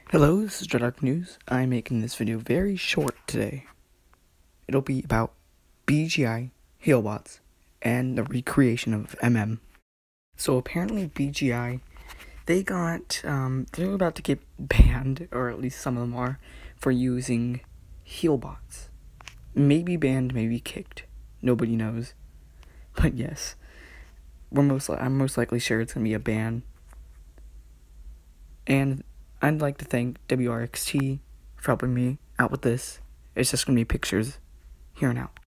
Hello, this is Dark News. I'm making this video very short today. It'll be about BGI, Healbots, and the recreation of MM. So apparently BGI, they're about to get banned, or at least some of them are, for using Healbots. Maybe banned, maybe kicked. Nobody knows. But yes, I'm most likely sure it's going to be a ban. And I'd like to thank wrxt for helping me out with this. It's just going to be pictures here and out.